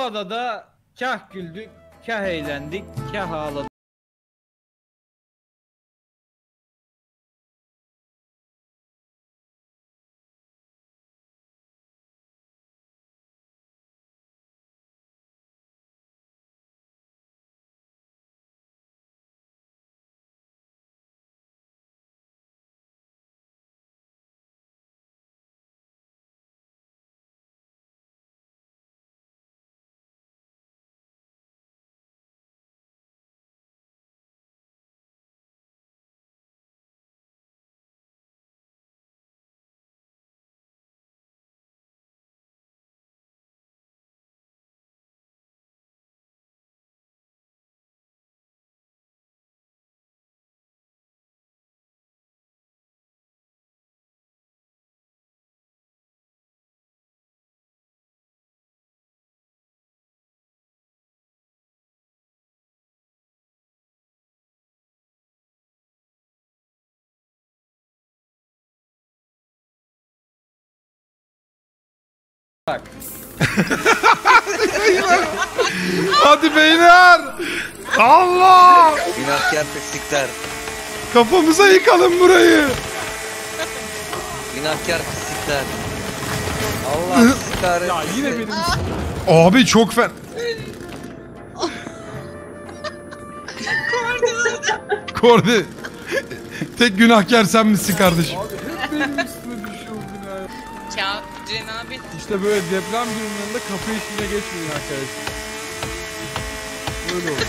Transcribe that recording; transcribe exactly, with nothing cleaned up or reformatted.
adada kah güldük, kah eğlendik, kah ağladık. Bak. Hadi beyler. Allah. Günahkar pislikler. Kafamıza yıkalım burayı. Günahkar pislikler. Allah sizi kahretsin. Ya yine benim. Abi çok fen. Kordi. Tek günahkar sen misin kardeşim? Abi hep benim üstüme düşüyor bu ya. Kağıt cenabet. İşte böyle deprem durumlarında kapı işine geçmeyin arkadaşlar. Böyle olur.